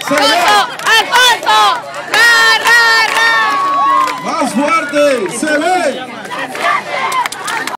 ¡Alfonso! ¡Ra, ra, ra! Más fuerte, se ve.